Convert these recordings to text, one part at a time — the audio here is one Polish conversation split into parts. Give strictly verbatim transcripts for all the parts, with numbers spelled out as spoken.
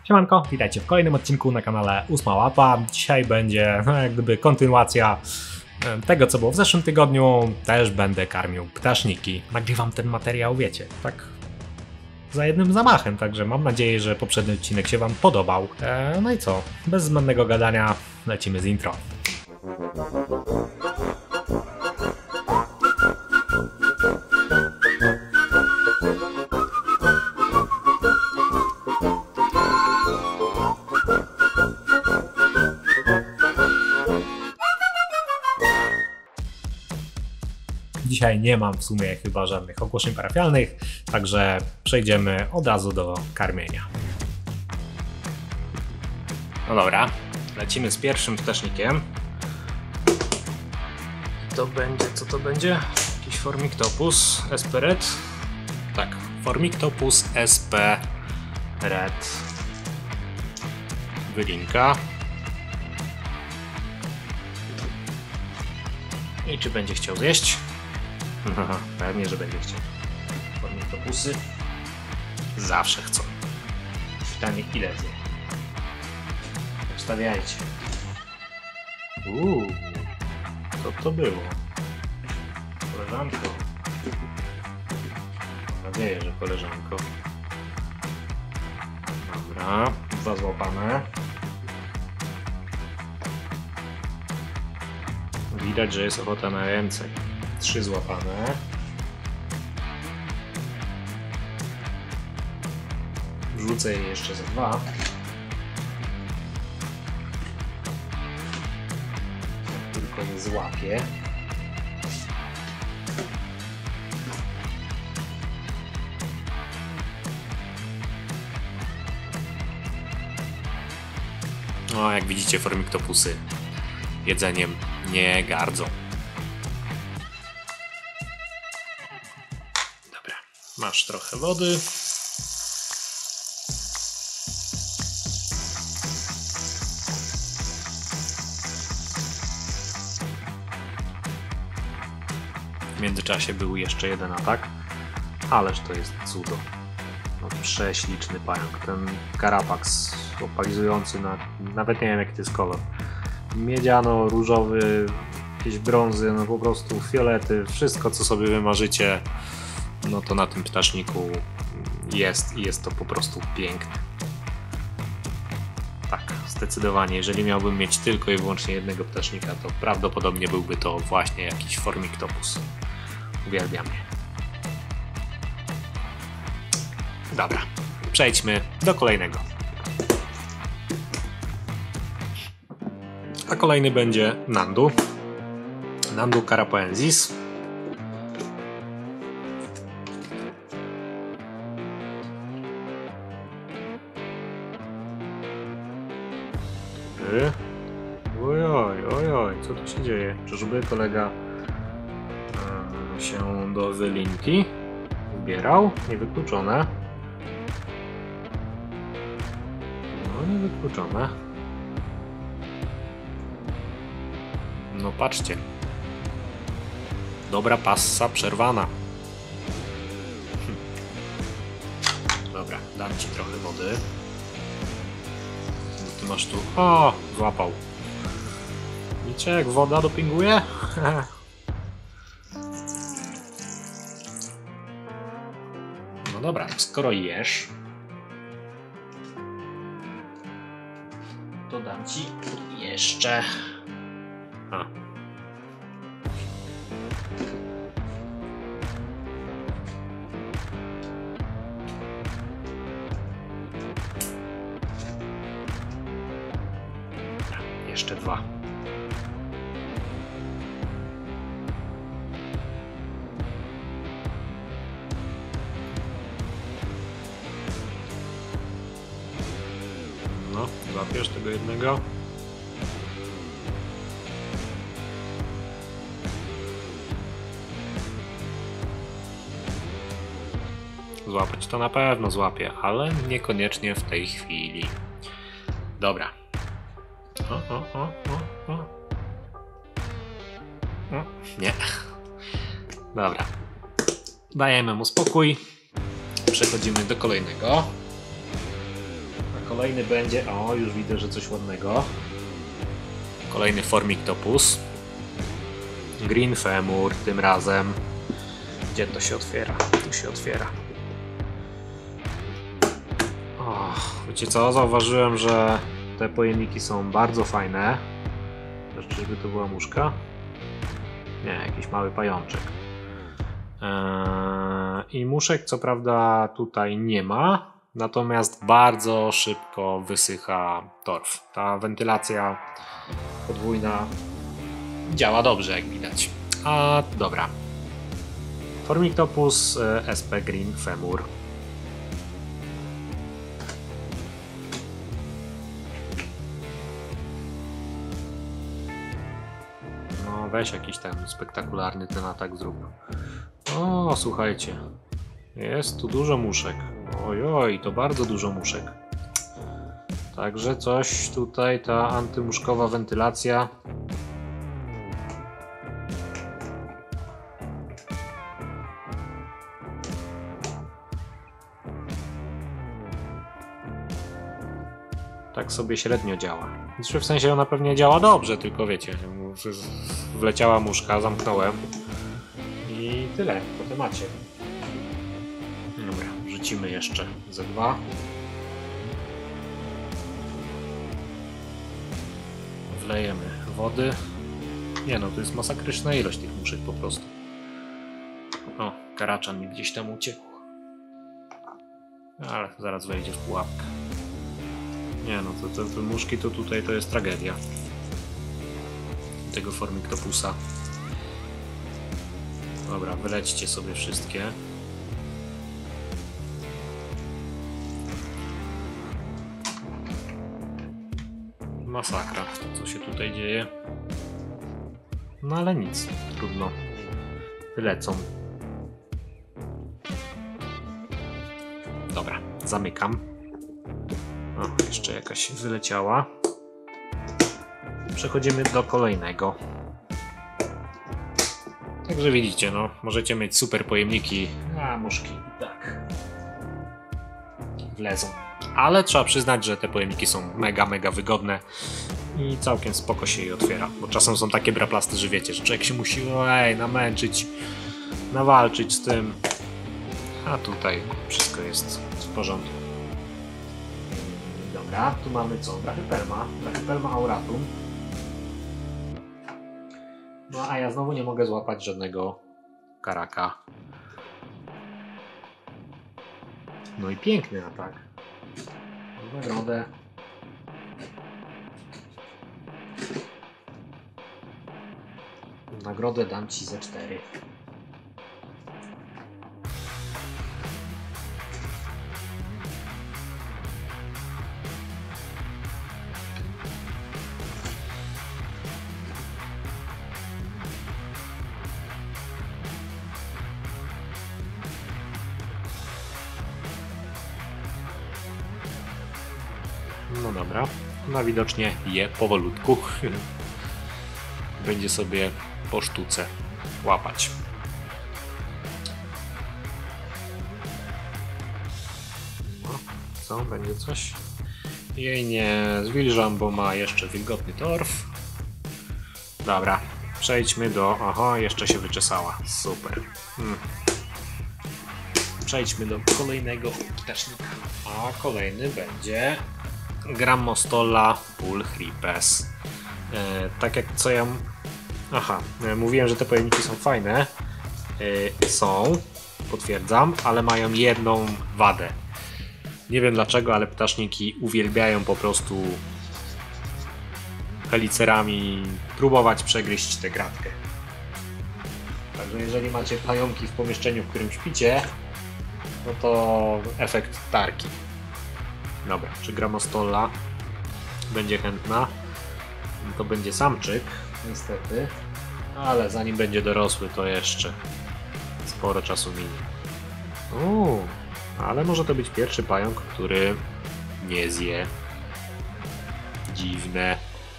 Siemanko, witajcie w kolejnym odcinku na kanale Ósma Łapa. Dzisiaj będzie no, jak gdyby kontynuacja tego, co było w zeszłym tygodniu. Też będę karmił ptaszniki. Nagrywam ten materiał, wiecie, tak za jednym zamachem, także mam nadzieję, że poprzedni odcinek się wam podobał. Eee, no i co, bez zbędnego gadania lecimy z intro. Dzisiaj nie mam w sumie chyba żadnych ogłoszeń parafialnych, także przejdziemy od razu do karmienia. No dobra, lecimy z pierwszym ptasznikiem. To będzie, co to będzie? Jakiś Formictopus S P Red? Tak, Formictopus S P Red. Wylinka. I czy będzie chciał zjeść? Haha, pewnie, że będzie chciał. Formictopusy zawsze chcą. Pytanie, ile zje? Wstawiajcie. Uuu, co to było? Koleżanko. Mam nadzieję, że koleżanko. Dobra, dwa złapane. Widać, że jest ochota na więcej. Trzy złapane. Wrzucę je jeszcze za dwa. Tylko nie złapię. No, jak widzicie, Formictopusy jedzeniem nie gardzą. Dobra, masz trochę wody. W międzyczasie był jeszcze jeden atak, ależ to jest cudo. No, prześliczny pająk. Ten Carapax opalizujący, na, nawet nie wiem jaki to jest kolor. Miedziano, różowy, jakieś brązy, no po prostu fiolety, wszystko co sobie wymarzycie, no to na tym ptaszniku jest i jest to po prostu piękne. Tak, zdecydowanie, jeżeli miałbym mieć tylko i wyłącznie jednego ptasznika, to prawdopodobnie byłby to właśnie jakiś Formictopus. Uwielbiam je. Dobra, przejdźmy do kolejnego. A kolejny będzie Nandu. Nandu carapoensis. Ojoj, ojoj, co tu się dzieje? Czyżby kolega e, się do wylinki zbierał? Niewykluczone. No, niewykluczone. No patrzcie. Dobra passa przerwana. Hm. Dobra, dam ci trochę wody. Ty masz tu... O, złapał. Widzicie jak woda dopinguje? No dobra, skoro jesz, to dam ci jeszcze... A. Jeszcze dwa. No, złapiesz tego jednego. Złapać to na pewno złapię, ale niekoniecznie w tej chwili. Dobra. O, o, o, o, o. O, nie. Dobra. Dajemy mu spokój. Przechodzimy do kolejnego. Kolejny będzie, o już widzę, że coś ładnego. Kolejny Formictopus. Green Femur tym razem. Gdzie to się otwiera? Tu się otwiera. O, wiecie co? Zauważyłem, że te pojemniki są bardzo fajne. Czyżby to była muszka? Nie, jakiś mały pajączek. Eee, I muszek co prawda tutaj nie ma, natomiast bardzo szybko wysycha torf. Ta wentylacja podwójna działa dobrze, jak widać. A dobra. Formictopus S P Green Femur. No weź jakiś ten spektakularny ten atak zrób. O, słuchajcie. Jest tu dużo muszek. Ojoj, to bardzo dużo muszek. Także coś tutaj, ta antymuszkowa wentylacja. Tak sobie średnio działa. Znaczy w sensie ona pewnie działa dobrze, tylko wiecie, wleciała muszka, zamknąłem i tyle po temacie. Dobra, wrzucimy jeszcze ze dwa. Wlejemy wody. Nie no, to jest masakryczna ilość tych muszek po prostu. O, karaczan mi gdzieś tam uciekł. Ale zaraz wejdzie w pułapkę. Nie no, to, to, te muszki to tutaj to jest tragedia. Tego Formictopusa. Dobra, wylećcie sobie wszystkie. Masakra, co się tutaj dzieje. No ale nic, trudno. Wylecą. Dobra, zamykam. O, jeszcze jakaś wyleciała. Przechodzimy do kolejnego. Także widzicie, no, możecie mieć super pojemniki, a muszki i tak wlezą. Ale trzeba przyznać, że te pojemniki są mega, mega wygodne i całkiem spoko się je otwiera. Bo czasem są takie braplasty, że wiecie, że człowiek się musi ej, namęczyć, nawalczyć z tym. A tutaj wszystko jest w porządku. Dobra, tu mamy co? Brachypelma, Brachypelma auratum. No a ja znowu nie mogę złapać żadnego karaka. No i piękny atak. Nagrodę. Nagrodę dam ci ze cztery. No dobra, no widocznie je powolutku. Będzie sobie po sztuce łapać. No, co? Będzie coś? Jej nie zwilżam, bo ma jeszcze wilgotny torf. Dobra, przejdźmy do... Aha, jeszcze się wyczesała. Super. Hmm. Przejdźmy do kolejnego ptasznika. A kolejny będzie... Grammostola pulchripes. E, tak jak co ja... Aha, e, mówiłem, że te pojemniki są fajne. E, są, potwierdzam, ale mają jedną wadę. Nie wiem dlaczego, ale ptaszniki uwielbiają po prostu helicerami próbować przegryźć tę gratkę. Także jeżeli macie pająki w pomieszczeniu, w którym śpicie, no to efekt tarki. Dobra, czy Grammostola będzie chętna? To będzie samczyk, niestety. Ale zanim będzie dorosły, to jeszcze sporo czasu minie. Uuu, ale może to być pierwszy pająk, który nie zje. Dziwne.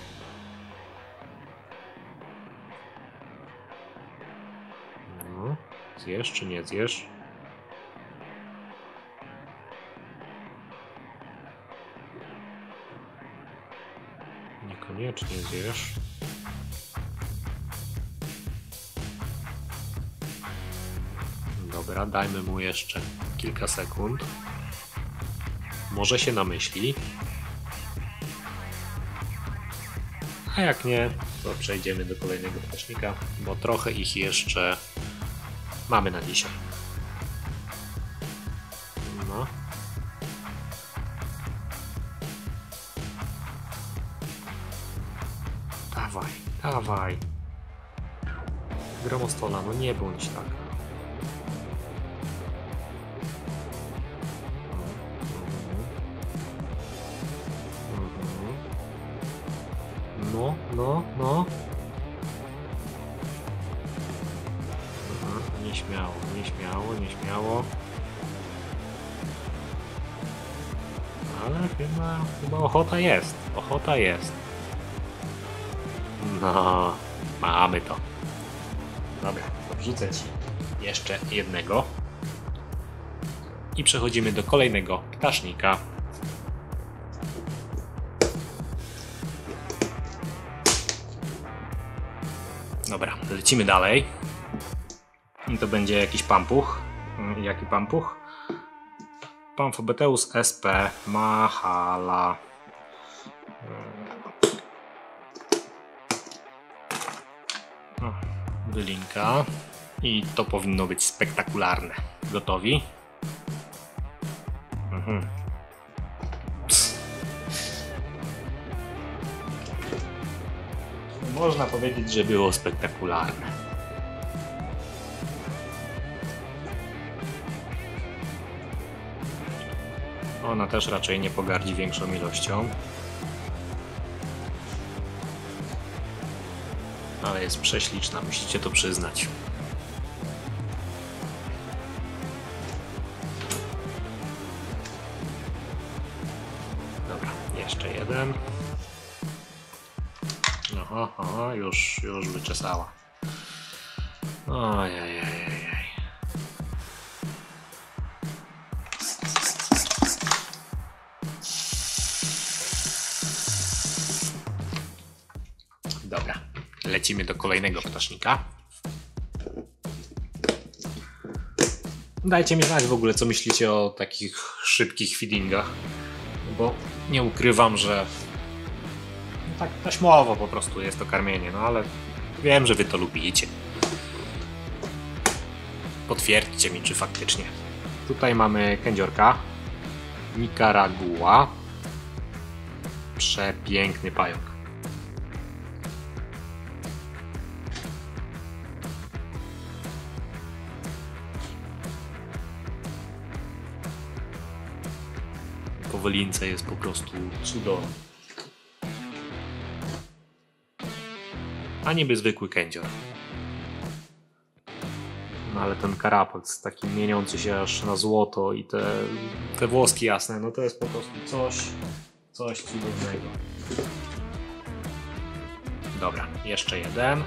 No, zjesz czy nie zjesz? koniecznie zjesz. Dobra, dajmy mu jeszcze kilka sekund. Może się namyśli. A jak nie, to przejdziemy do kolejnego ptasznika, bo trochę ich jeszcze mamy na dzisiaj. No. Dawaj, dawaj. Gromostola, no nie bądź tak. No, no, no. Aha, nieśmiało, nieśmiało, nieśmiało. Ale chyba, chyba ochota jest, ochota jest. No, mamy to. Dobra, wrzucę ci jeszcze jednego. I przechodzimy do kolejnego ptasznika. Dobra, lecimy dalej. I to będzie jakiś pampuch. Jaki pampuch? Pamphobeteus S P Mahala. Bylinka. I to powinno być spektakularne. Gotowi? Mhm. Można powiedzieć, że było spektakularne. Ona też raczej nie pogardzi większą ilością. Ale jest prześliczna, musicie to przyznać. Dobra, jeszcze jeden. Aha, aha, już, już wyczesała. Ojej. Dobra, lecimy do kolejnego ptasznika. Dajcie mi znać w ogóle, co myślicie o takich szybkich feedingach, bo nie ukrywam, że tak taśmowo po prostu jest to karmienie, no ale wiem, że wy to lubicie. Potwierdźcie mi, czy faktycznie. Tutaj mamy kędziorka. Nicaragua. Przepiękny pająk. Po wylince jest po prostu cudowny. A niby zwykły kędzior. No ale ten karapax taki mieniący się aż na złoto i te, te włoski jasne, no to jest po prostu coś, coś cudownego. Dobra, jeszcze jeden.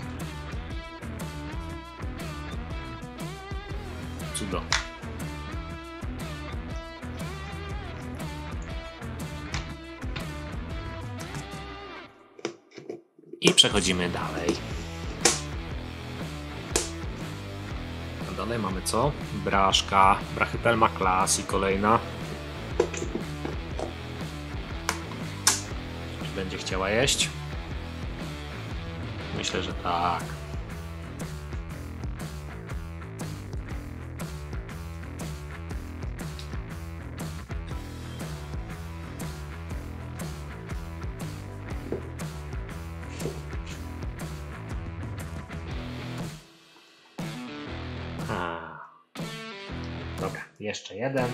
Cudowny. I przechodzimy dalej. A dalej mamy co? Braszka, Brachypelma classy kolejna. Czy będzie chciała jeść? Myślę, że tak. Dobra, jeszcze jeden.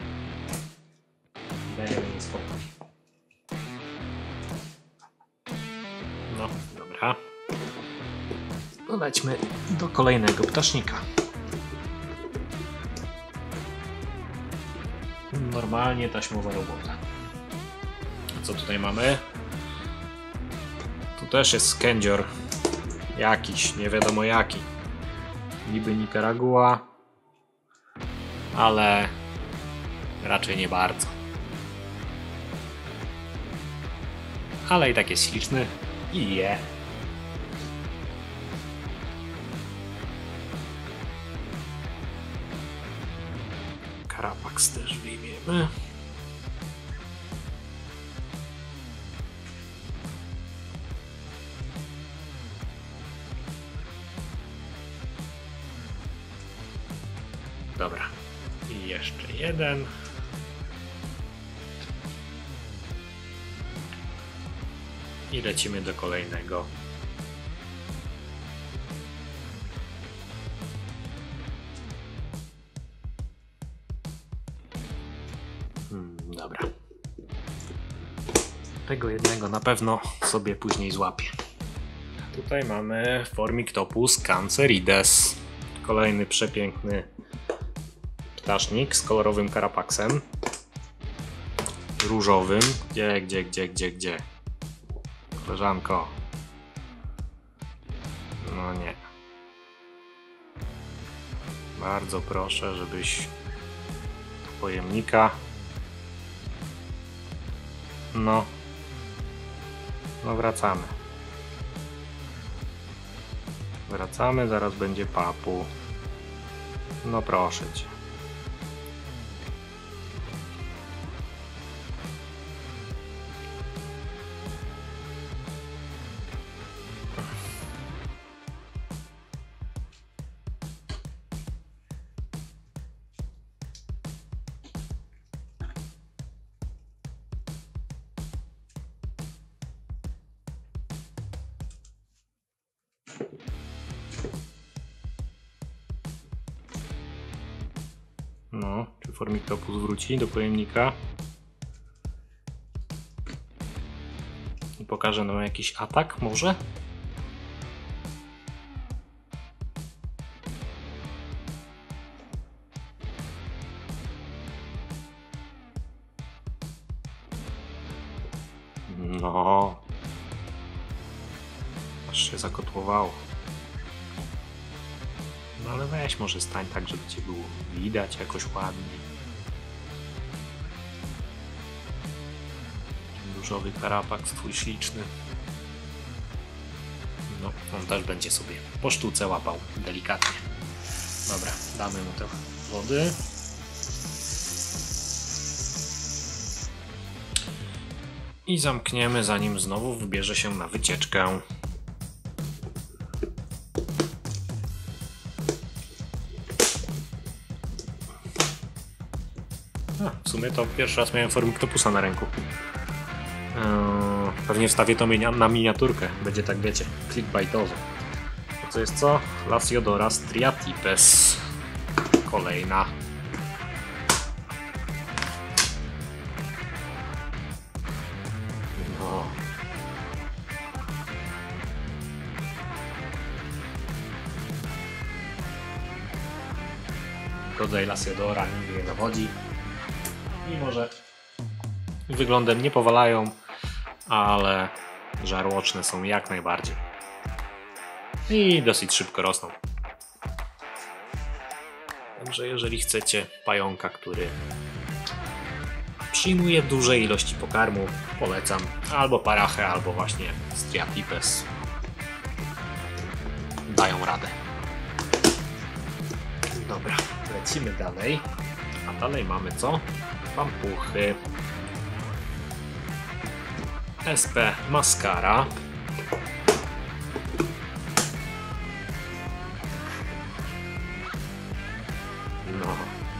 Dajemy mi spokój. No, dobra. No lećmy do kolejnego ptasznika. Normalnie taśmowa robota. A co tutaj mamy? Tu też jest kędzior. Jakiś, nie wiadomo jaki. Niby Nicaragua, ale raczej nie bardzo. ale i tak jest śliczny i je. Carapax też wyjmiemy. Dobra. I jeszcze jeden. I lecimy do kolejnego. Hmm, dobra. Tego jednego na pewno sobie później złapię. Tutaj mamy Formictopus cancerides. Kolejny przepiękny ptasznik z kolorowym Carapaxem. Różowym. Gdzie, gdzie, gdzie, gdzie, gdzie? Koleżanko. No nie. Bardzo proszę, żebyś do pojemnika. No. No wracamy. Wracamy, zaraz będzie papu. No proszę cię. No, czy Formictopus wróci do pojemnika i pokaże nam jakiś atak może? No, aż się zakotłowało. No ale weź może stań tak, żeby cię było widać jakoś ładniej. Różowy Carapax twój śliczny. No, on też będzie sobie po sztuce łapał delikatnie. Dobra, damy mu trochę wody. I zamkniemy, zanim znowu wybierze się na wycieczkę. A, w sumie to pierwszy raz miałem Formictopusa na ręku. Eee, pewnie wstawię to na miniaturkę. Będzie tak, wiecie, clickbaitowo. To co jest co? Lasiodora striatipes. Kolejna. No. Rodzaj Lasiodora nigdy nie nawodzi. Mimo że wyglądem nie powalają, ale żarłoczne są jak najbardziej. I dosyć szybko rosną. Także jeżeli chcecie pająka, który przyjmuje duże ilości pokarmu, polecam albo Parachę, albo właśnie Striatipes. Dają radę. Dobra, lecimy dalej. A dalej mamy co? Pampuchy. S P Mascara. No.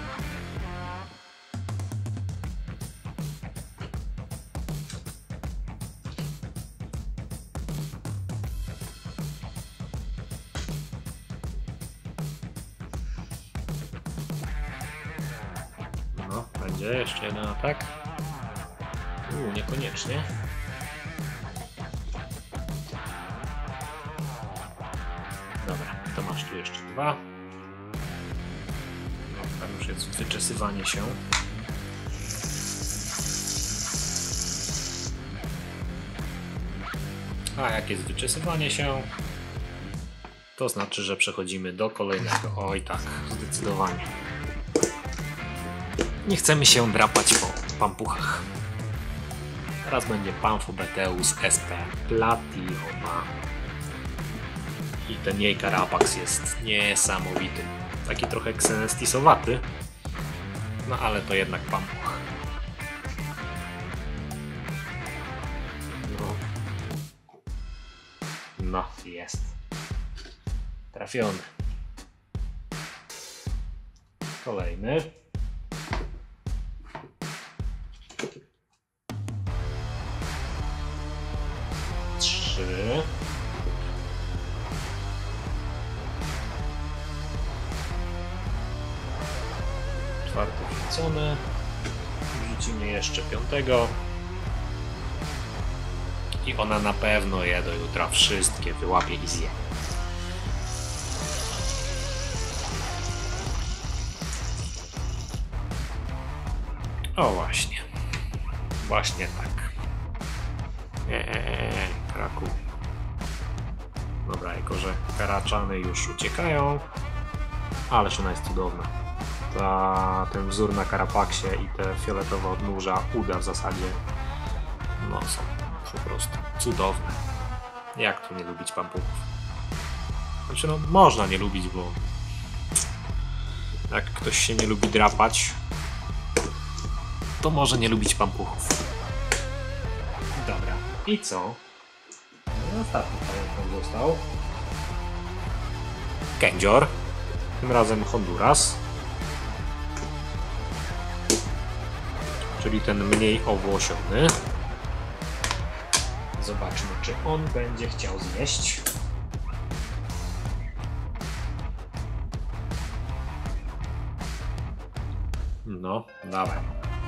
No, będzie jeszcze jeden atak. Uuu, niekoniecznie. Dobra, to masz tu jeszcze dwa. No, tam już jest wyczesywanie się. A jak jest wyczesywanie się, to znaczy, że przechodzimy do kolejnego. Oj tak, zdecydowanie. Nie chcemy się drapać po pampuchach. Teraz będzie Pamphobeteus S P Platinum. I ten jej Carapax jest niesamowity. Taki trochę ksenestisowaty. No ale to jednak pampuch. No. No, jest. Trafiony. Kolejny. Trzy. Czwarty wrzucony. Wrzucimy jeszcze piątego. I ona na pewno je do jutra wszystkie wyłapie i zje. O właśnie. Właśnie tak. Eee, kraku. Dobra, jako że karaczany już uciekają. Ależ ona jest cudowna. Ta, ten wzór na Carapaksie i te fioletowe odnóża uda w zasadzie. No są po prostu cudowne. Jak tu nie lubić pampuchów? Znaczy no można nie lubić, bo jak ktoś się nie lubi drapać, to może nie lubić pampuchów. Dobra. I co? No, ostatni pająk został. Kędzior. Tym razem Honduras. Czyli ten mniej owłosiony. Zobaczmy, czy on będzie chciał zjeść. No, dawaj.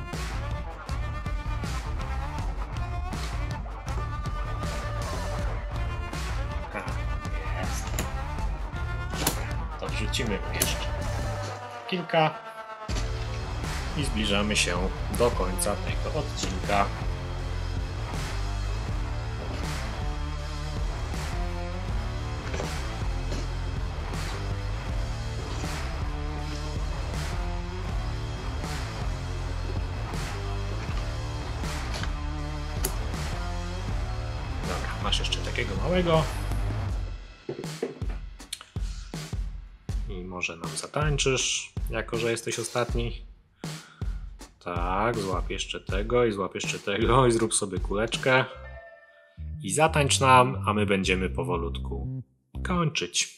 Ha, jest. Dobra, to wrzucimy mu jeszcze kilka i zbliżamy się do końca tego odcinka. Masz jeszcze takiego małego i może nam zatańczysz, jako że jesteś ostatni. Tak, złap jeszcze tego i złap jeszcze tego i zrób sobie kuleczkę i zatańcz nam, a my będziemy powolutku kończyć.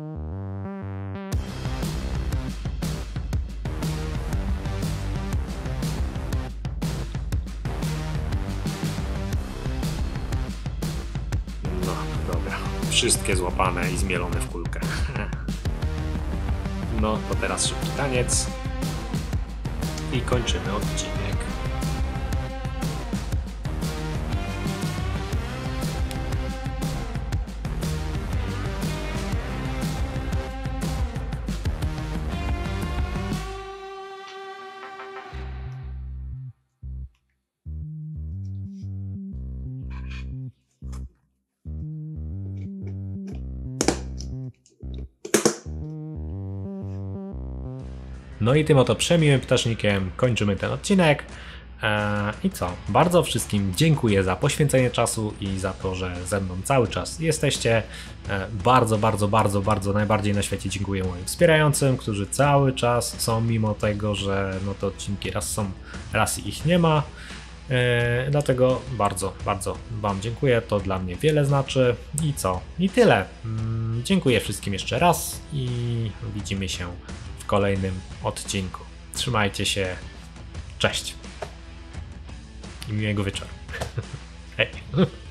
Wszystkie złapane i zmielone w kulkę. No to teraz szybki taniec i kończymy odcinek. No i tym oto przemiłym ptasznikiem kończymy ten odcinek. Eee, I co? Bardzo wszystkim dziękuję za poświęcenie czasu i za to, że ze mną cały czas jesteście. Eee, bardzo, bardzo, bardzo, bardzo najbardziej na świecie dziękuję moim wspierającym, którzy cały czas są, mimo tego, że no te odcinki raz są, raz ich nie ma. Eee, dlatego bardzo, bardzo Wam dziękuję. To dla mnie wiele znaczy. I co? I tyle. Eee, dziękuję wszystkim jeszcze raz i widzimy się w kolejnym odcinku. Trzymajcie się. Cześć. I miłego wieczoru. Hej.